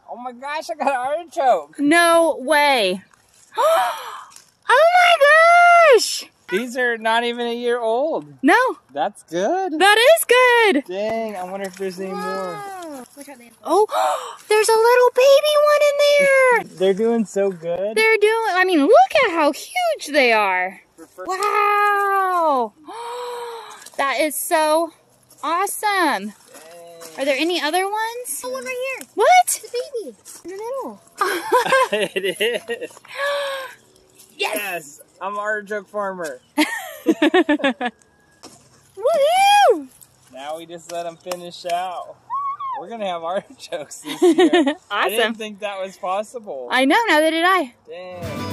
Oh my gosh, I got an artichoke. No way. Oh my gosh. These are not even a year old. No. That's good. That is good. Dang, I wonder if there's any more. Oh, there's a little baby one in there. They're doing so good. They're doing, I mean, look at how huge they are. Wow. That is so awesome. Dang. Are there any other ones? Oh, one right here. What? It's a baby in the middle. It is. Yes, I'm an artichoke farmer. Woohoo! Now we just let them finish out. We're gonna have artichokes this year. Awesome. I didn't think that was possible. I know, neither did I. Dang.